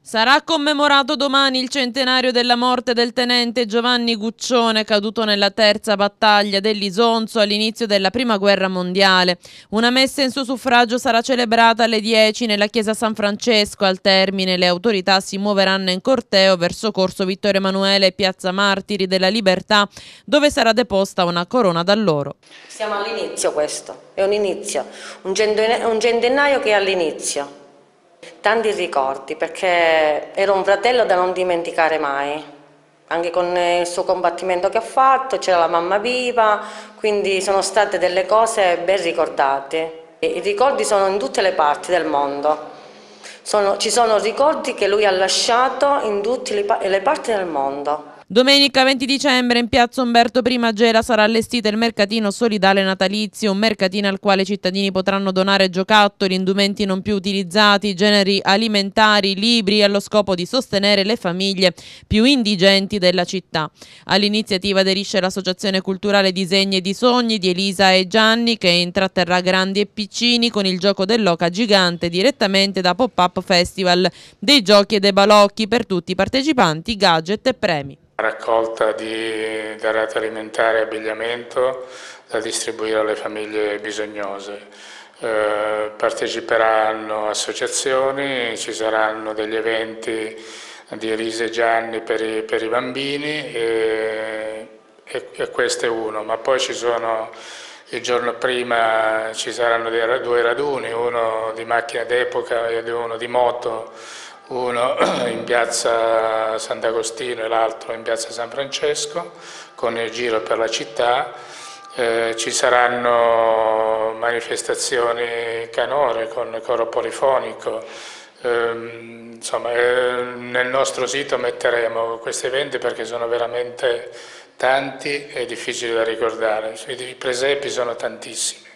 Sarà commemorato domani il centenario della morte del tenente Giovanni Guccione, caduto nella terza battaglia dell'Isonzo all'inizio della Prima Guerra Mondiale. Una messa in suo suffragio sarà celebrata alle 10 nella chiesa San Francesco. Al termine le autorità si muoveranno in corteo verso Corso Vittorio Emanuele e Piazza Martiri della Libertà, dove sarà deposta una corona d'alloro. Siamo all'inizio, questo è un inizio, un centenario che è all'inizio. Tanti ricordi, perché era un fratello da non dimenticare mai, anche con il suo combattimento che ha fatto, c'era la mamma viva, quindi sono state delle cose ben ricordate. I ricordi sono in tutte le parti del mondo, ci sono ricordi che lui ha lasciato in tutte le parti del mondo. Domenica 20 dicembre in piazza Umberto I a Gela sarà allestito il mercatino solidale natalizio, un mercatino al quale i cittadini potranno donare giocattoli, indumenti non più utilizzati, generi alimentari, libri, allo scopo di sostenere le famiglie più indigenti della città. All'iniziativa aderisce l'associazione culturale Disegni e di Sogni di Elisa e Gianni, che intratterrà grandi e piccini con il gioco dell'oca gigante direttamente da Pop-Up Festival dei giochi e dei balocchi per tutti i partecipanti, gadget e premi. Raccolta di derrate alimentari e abbigliamento da distribuire alle famiglie bisognose. Parteciperanno associazioni, ci saranno degli eventi di Elisa e Gianni per i bambini e questo è uno, ma poi ci sono il giorno prima ci saranno due raduni, uno di macchina d'epoca e uno di moto, uno in piazza Sant'Agostino e l'altro in piazza San Francesco, con il giro per la città. Ci saranno manifestazioni canore con coro polifonico. Insomma, nel nostro sito metteremo questi eventi perché sono veramente tanti e difficili da ricordare. I presepi sono tantissimi.